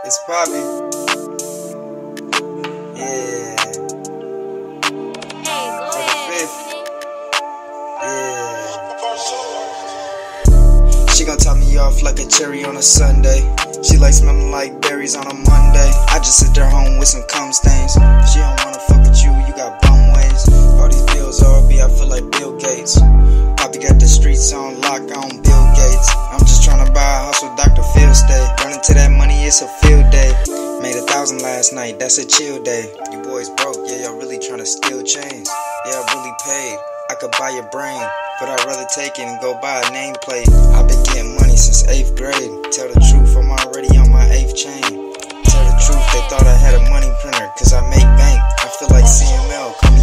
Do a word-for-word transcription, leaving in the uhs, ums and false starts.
It's PoPii. Yeah. Hey, go For the ahead. fifth. Yeah. She gon' top me off like a cherry on a Sunday. She like smelling like berries on a Monday. I just sit there home with some cum stains. She don't wanna fuck with you, you got bum ways. All these bills R B, I feel like Bill Gates. PoPii got the streets on lock, on Bill Gates. I'm just tryna buy a house with Doctor Phil stay. Running to that money, it's a field day. Made a thousand last night, that's a chill day. You boys broke, yeah, y'all really tryna steal chains. Yeah, I really paid, I could buy your brain, but I'd rather take it and go buy a nameplate. I've been getting money since eighth grade. Tell the truth, I'm already on my eighth chain. Tell the truth, they thought I had a money printer, cause I make bank. I feel like C M L coming